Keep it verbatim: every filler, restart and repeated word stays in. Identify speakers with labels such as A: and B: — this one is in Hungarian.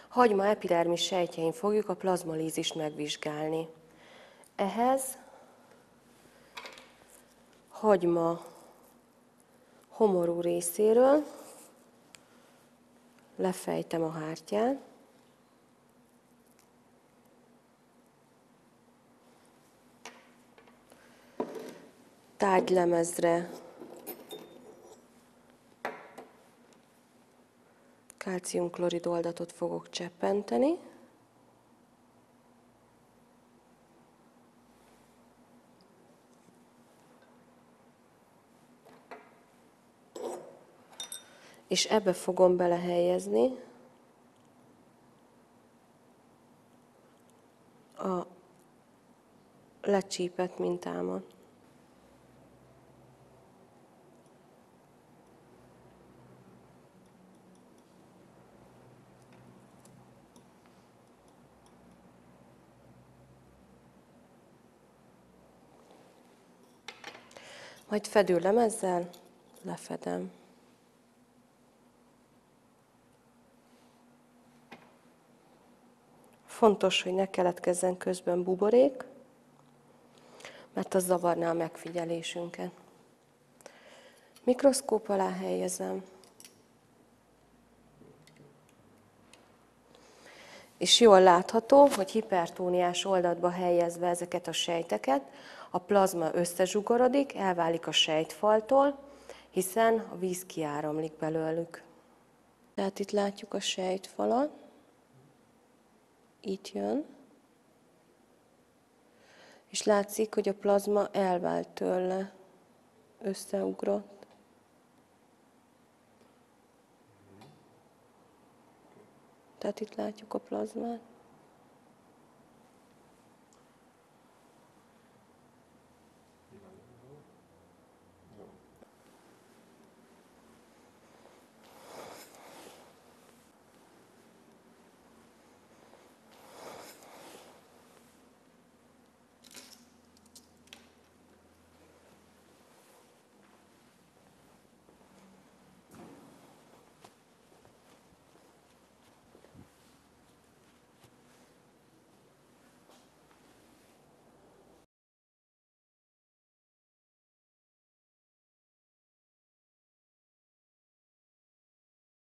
A: Hagyma epidermis sejtjein fogjuk a plazmalízist megvizsgálni. Ehhez hagyma homorú részéről lefejtem a hártyát, tárgylemezre kálciumklorid oldatot fogok cseppenteni, és ebbe fogom belehelyezni a lecsípett mintámat. Majd fedőlemezzel lefedem. Fontos, hogy ne keletkezzen közben buborék, mert az zavarná a megfigyelésünket. Mikroszkóp alá helyezem, és jól látható, hogy hipertóniás oldatba helyezve ezeket a sejteket, a plazma összezsugorodik, elválik a sejtfaltól, hiszen a víz kiáramlik belőlük. Tehát itt látjuk a sejtfalat, itt jön, és látszik, hogy a plazma elvált tőle, összeugrott. Tehát itt látjuk a plazmát.